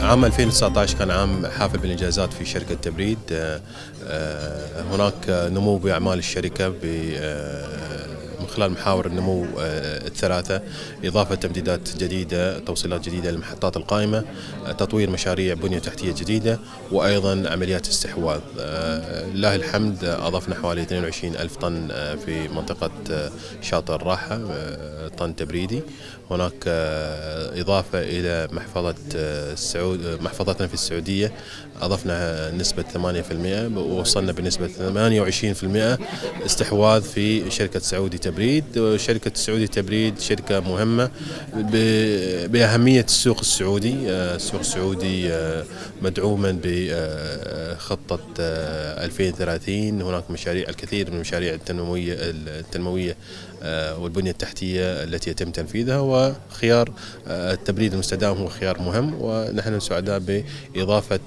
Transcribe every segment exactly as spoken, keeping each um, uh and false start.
عام ألفين وتسعة عشر كان عام حافل بالإنجازات في شركة تبريد. هناك نمو بأعمال الشركة من خلال محاور النمو الثلاثة: إضافة تمديدات جديدة، توصيلات جديدة للمحطات القائمة، تطوير مشاريع بنية تحتية جديدة، وأيضا عمليات استحواذ. لله الحمد أضفنا حوالي اثنين وعشرين ألف طن في منطقة شاطئ الراحة، طن تبريدي. هناك إضافة إلى محفظة السعود محفظتنا في السعودية، أضفنا نسبة ثمانية بالمئة ووصلنا بنسبة ثمانية وعشرين بالمئة استحواذ في شركة سعودي تبريد. شركة سعودي تبريد شركة مهمة بأهمية السوق السعودي. السوق السعودي مدعوما بخطة ألفين وثلاثين. هناك مشاريع، الكثير من المشاريع التنموية التنموية والبنية التحتية التي يتم تنفيذها، وخيار التبريد المستدام هو خيار مهم، ونحن سعداء بإضافة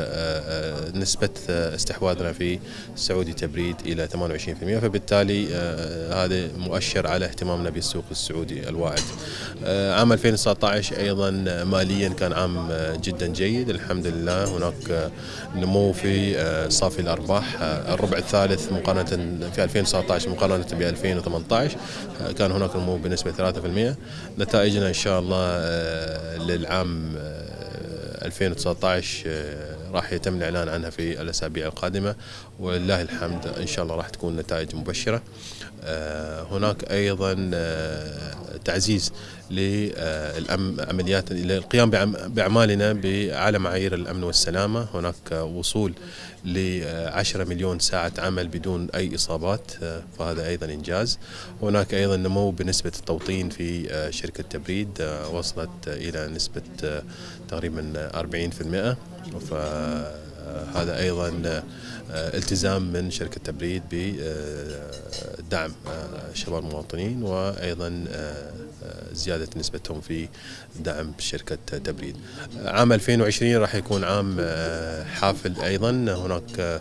نسبة استحواذنا في سعودي تبريد إلى ثمانية وعشرين بالمئة، فبالتالي هذا مؤشر على اهتمامنا بالسوق السعودي الواعد. عام ألفين وتسعة عشر أيضا ماليا كان عام جدا جيد الحمد لله. هناك نمو في صافي الأرباح الربع الثالث مقارنة في ألفين وتسعة عشر مقارنة ب ألفين وثمانية عشر، كان هناك نمو بنسبة ثلاثة بالمئة. نتائجنا إن شاء الله للعام ألفين وتسعة عشر راح يتم الإعلان عنها في الأسابيع القادمة، ولله الحمد إن شاء الله راح تكون نتائج مبشرة. هناك أيضا تعزيز للعمليات للقيام بأعمالنا على معايير الأمن والسلامة. هناك وصول لعشرة مليون ساعة عمل بدون أي إصابات، فهذا أيضا إنجاز. هناك أيضا نمو بنسبة التوطين في شركة تبريد، وصلت إلى نسبة تقريبا أربعين بالمئة، فهذا أيضا التزام من شركة تبريد بدعم شباب المواطنين، وأيضا زيادة نسبتهم في دعم شركة تبريد. عام ألفين وعشرين راح يكون عام حافل أيضا. هناك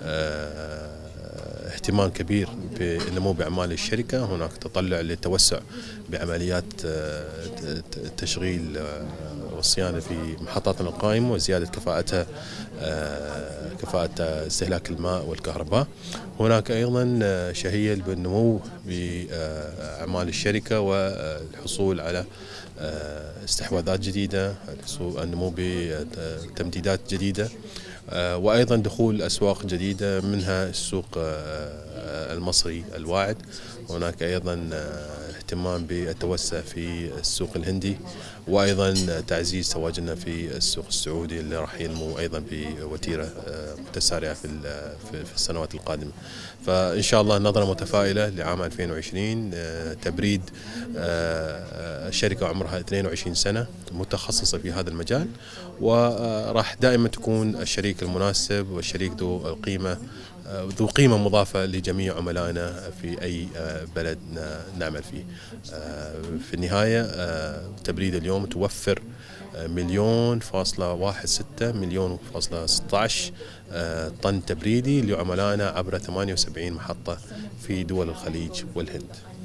اهتمام كبير بالنمو بأعمال الشركة. هناك تطلع للتوسع بعمليات التشغيل والصيانة في محطاتنا القائمة، وزيادة كفاءتها كفاءة استهلاك الماء والكهرباء. هناك أيضا شهية بالنمو بأعمال الشركة والحصول على استحواذات جديدة، النمو بتمديدات جديدة، وأيضا دخول أسواق جديدة منها السوق المصري الواعد. هناك أيضا اهتمام بالتوسع في السوق الهندي، وأيضا تعزيز تواجدنا في السوق السعودي اللي راح ينمو أيضا بوتيرة متسارعة في في السنوات القادمة. فإن شاء الله نظرة متفائلة لعام ألفين وعشرين. تبريد شركة عمرها اثنين وعشرين سنة متخصصة في هذا المجال، وراح دائما تكون الشريك المناسب والشريك ذو القيمة ذو قيمة مضافة لجميع عملائنا في أي بلد نعمل فيه. في النهاية تبريد اليوم توفر مليون فاصلة واحد ستة مليون فاصلة ستة عشر طن تبريدي لعملائنا عبر ثمانية وسبعين محطة في دول الخليج والهند.